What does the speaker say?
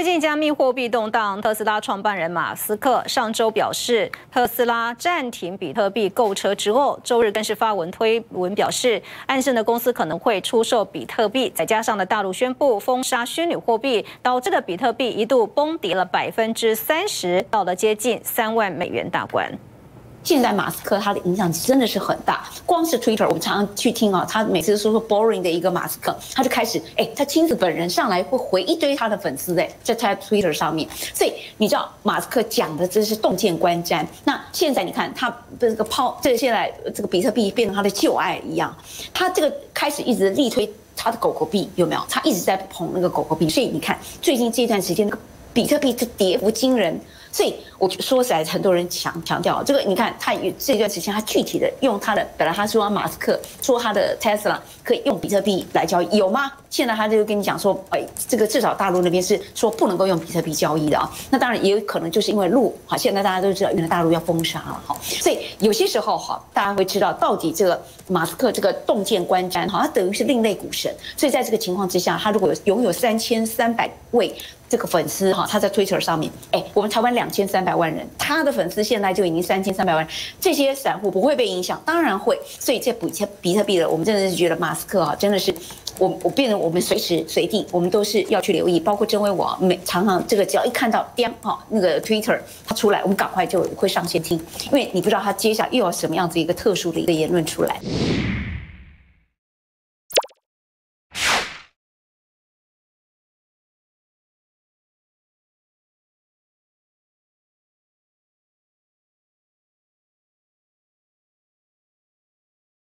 最近加密货币动荡，特斯拉创办人马斯克上周表示，特斯拉暂停比特币购车之后，周日更是发文推文表示，暗示呢公司可能会出售比特币。再加上呢大陆宣布封杀虚拟货币，导致的比特币一度崩跌了30%，到了接近3万美元大关。 现在马斯克他的影响真的是很大，光是 Twitter， 我们常常去听啊，他每次说 boring 的一个马斯克，他就开始他亲自本人上来会回一堆他的粉丝在他 Twitter 上面，所以你知道马斯克讲的真是洞见观瞻。那现在你看他这个现在这个比特币变成他的旧爱一样，他这个开始一直力推他的狗狗币，有没有？他一直在捧那个狗狗币，所以你看最近这段时间那个比特币这跌幅惊人。 所以我说实在，很多人强调这个，你看他这段时间，他具体的用他的，本来他说马斯克说他的 Tesla 可以用比特币来交易，有吗？现在他就跟你讲说，这个至少大陆那边是说不能够用比特币交易的啊。那当然也有可能就是因为好，现在大家都知道，原来大陆要封杀了哈，所以有些时候哈，大家会知道到底这个马斯克这个洞见观瞻，哈，他等于是另类股神。所以在这个情况之下，他如果拥有3300位。 这个粉丝哈，他在 Twitter 上面，我们台湾2300万人，他的粉丝现在就已经3300万人，这些散户不会被影响，当然会。所以这比特币的，我们真的是觉得马斯克哈，真的是我变成我们随时随地，我们都是要去留意，包括真微网常常这个只要一看到那个 Twitter 他出来，我们赶快就会上线听，因为你不知道他接下来又有什么样子一个特殊的一个言论出来。